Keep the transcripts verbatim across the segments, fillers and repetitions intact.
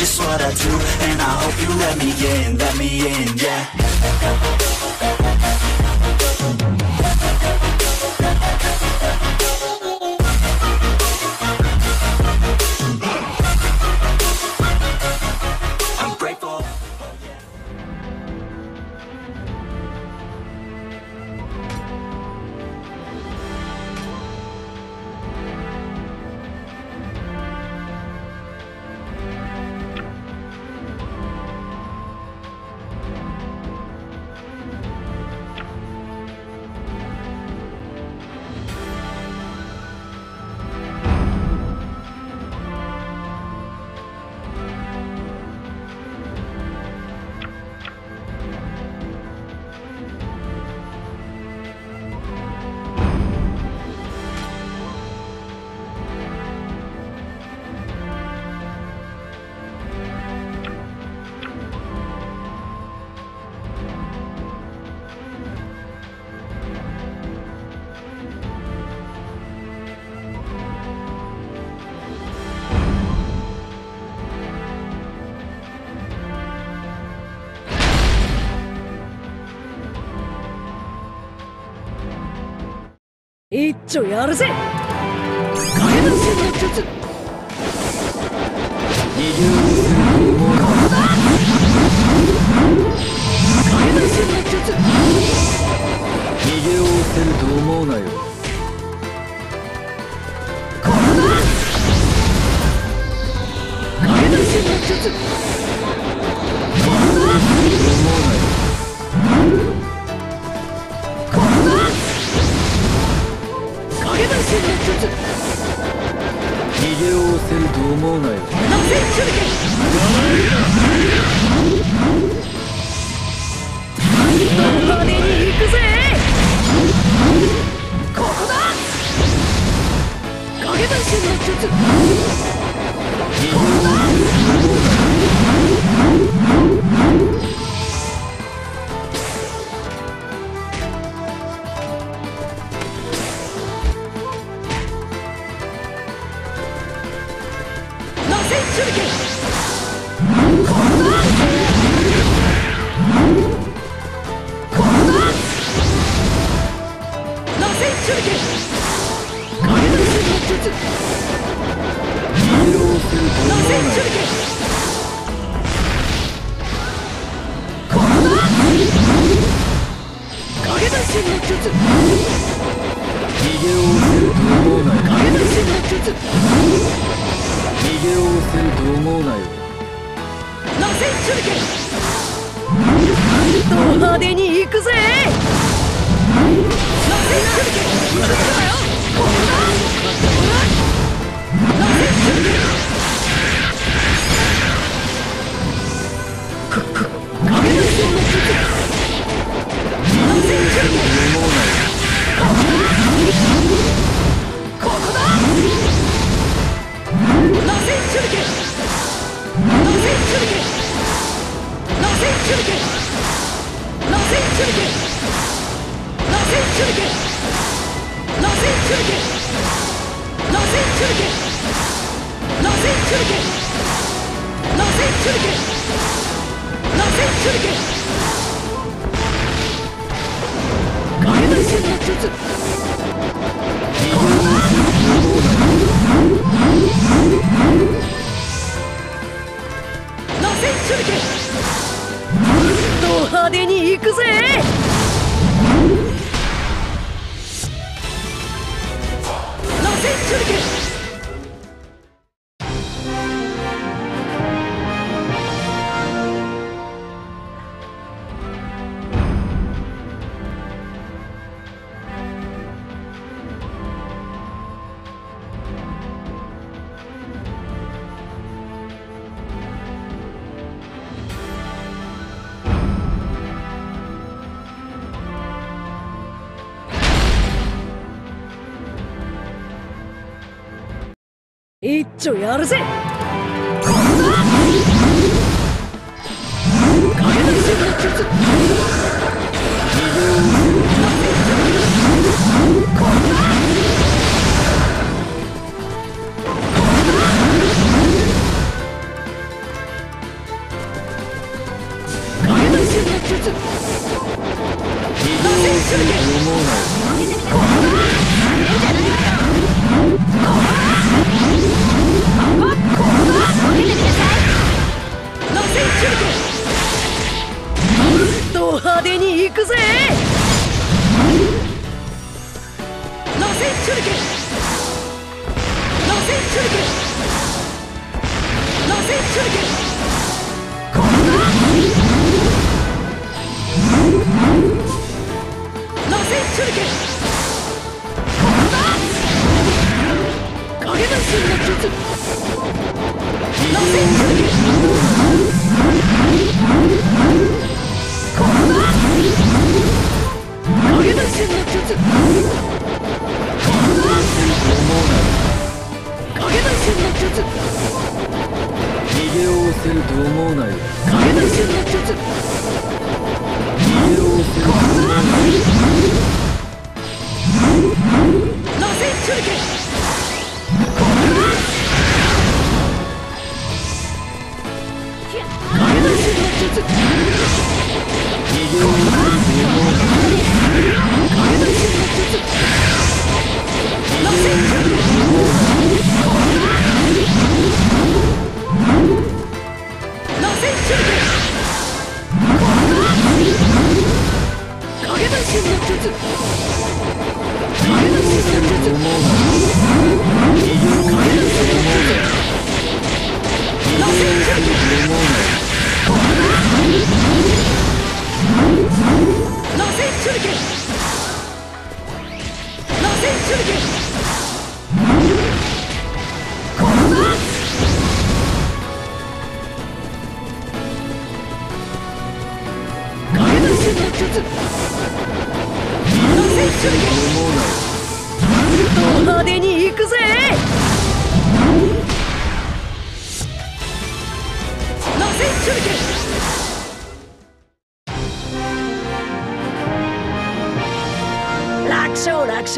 just what I do, and I hope you let me in, let me in, yeah. I'm grateful. 一丁やるぜ。影分身の術。二流ここだ。影分身の術。逃げおせると思うなよ。ここだ。影分身の術。ここだ。思うなよ。影分身の術。逃げおせると思うなよ。なぜ手裏剣。ド派手に行くぜ。ここだ。影分身の術。逃げおせると思うなよ。手裏剣。ここだ。ここだ。螺旋手裏剣。影分身の術。螺旋手裏剣。ここだ。影分身の術。逃げおせると思うなよ。影分身の術。逃げおせると思うなよ。螺旋手裏剣。ド派手に行くぜ。螺旋手裏剣。行くぞよ。ここだ。螺旋手裏剣。くく影分身の術。螺旋手裏剣。ここだ。ここだ。螺旋手裏剣。螺旋手裏剣。螺旋手裏剣。螺旋手裏剣。螺旋手裏剣。螺旋手裏剣。螺旋手裏剣。螺旋手裏剣。螺旋手裏剣。螺旋手裏剣。影分身の術。螺旋手裏剣。ド派手に行くぜ。螺旋手裏剣。一丁やるぜ。ここだ。影分身の術。ここだ。 術。ド派手に行くぜ。螺旋手裏剣。螺旋手裏剣。螺旋手裏剣。螺旋手裏剣。影分身の術。螺旋手裏剣。影分身の術。影分身の術。 逃げおせると思うなよ。 影分身の術。 逃げおせると思うなよ。 螺旋手裏剣。影分身の術。 逃げおせると思うなよ。 影分身の術。螺旋手裏剣。螺旋手裏剣。影分身の術。影分身の術。螺旋手裏剣。螺旋手裏剣。螺旋手裏剣。影分身の術。螺旋手裏剣。ド派手に行くぜ。螺旋手裏剣。楽勝楽勝。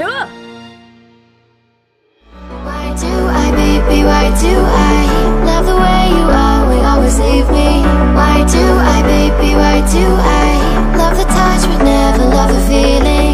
Why do I, baby, why do I love the way you always, always leave me? Why do I, baby, why do I love the touch but never love the feeling?